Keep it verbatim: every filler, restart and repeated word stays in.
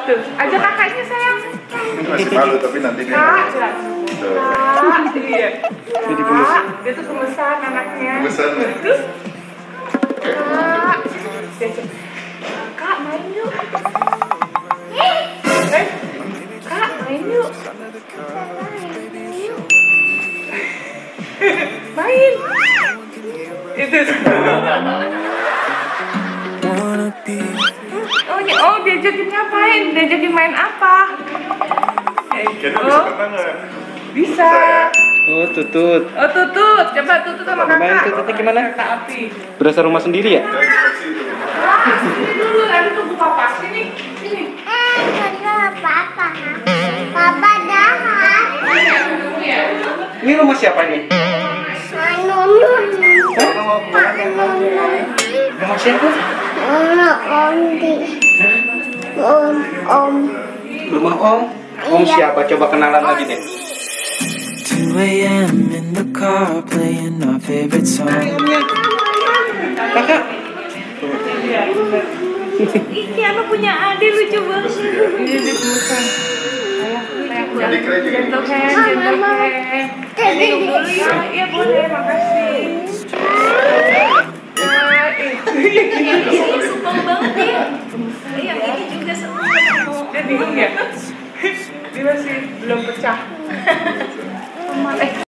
Tuh, ajak kakaknya sayang. Ini masih malu tapi nanti dia. Kak, kak, iya. Kak, dia tuh gemesan anaknya. Gemesan. Terus, kak, diajak. Kak, main yuk. Eh, kak, main yuk. Main. Itu. Oh, ya, oh diajakin ngapain? Diajakin main apa? Kayaknya Oh, bisa banget. bisa. Oh, tutut. Oh, tutut. Coba tutut sama Main kakak. tututnya gimana? Kereta api. Berasa rumah sendiri ya? Wah, sini dulu. Nanti tunggu papa. Sini. Sini. Eh, kenapa papa? Papa dahat. Tunggu ya. Ini rumah siapa ini? Nunun. Rumah siapa? Rumah Ondi. Om, om. Rumah Om. Om siapa? Coba kenalan lagi deh. two a m in the car playing our favorite song. Kakak. Ini apa punya adik lucu banget. Ini dia gemesan. Jadi keren juga. Gentle hand, gentle hand. Minum dulu ya. Iya boleh, makasih. Ini supel banget ya. Yang ini juga semua. Dia bingung ya? Dia masih belum pecah. Eh.